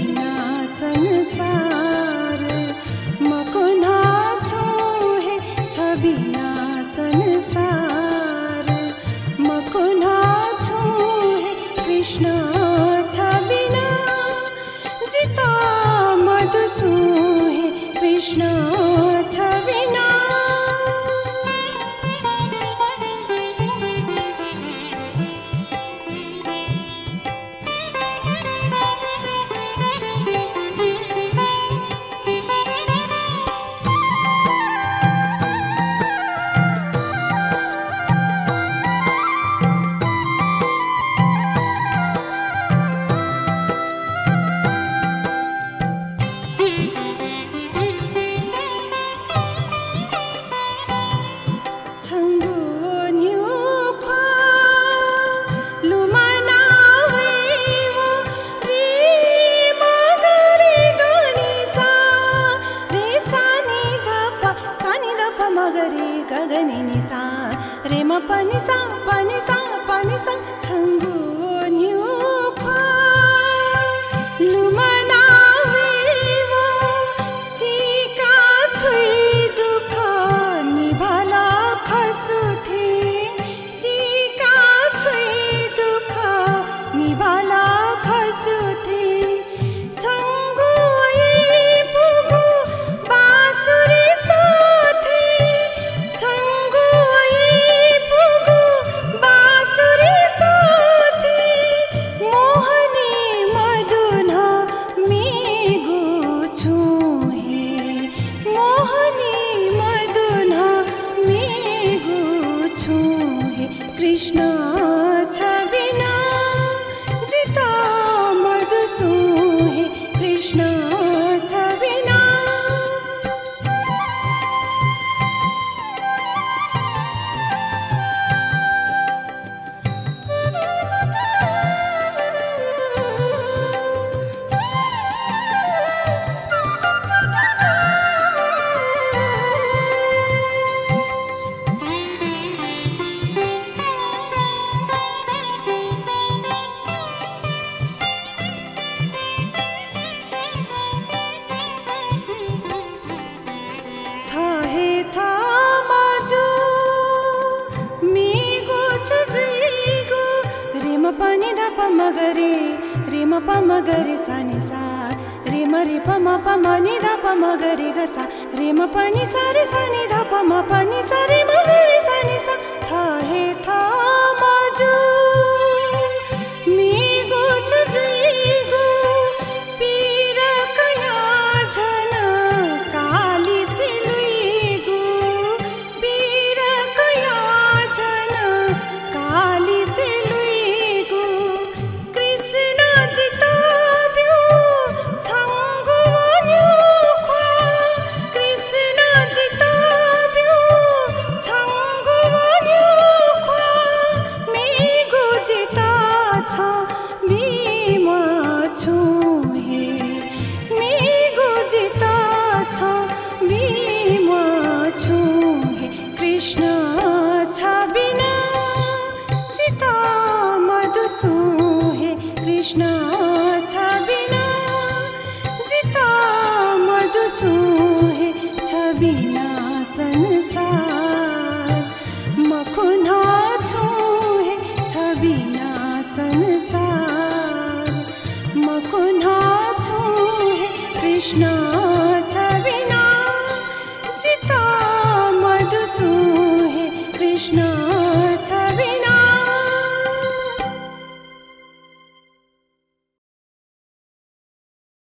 छबिना संसार मकुना छूहे छबिना संसार मकुना छूहे कृष्ण छबिना जिता मधु सूहे कृष्ण छबिना कृष्ण छबिना जिता मधु सूहे Krishna छबिना pani da pa magare re ma pa magare sa ni sa re ma re pa ma pa ma ni da pa magare ga sa re ma pa ni sa re sa ni da pa ma pa ni sa re ma ga re sa ni sa tha he tha ma ju mi go chu ji go pira kaya jana kali se lui go pira kaya jana kali se Krishna छबिना जिता मधु सूहे कृष्ण छबिना जिता मधु सूहे छबिना संसार मखुना छूहे छबिना संसार मखुना छूहे कृष्ण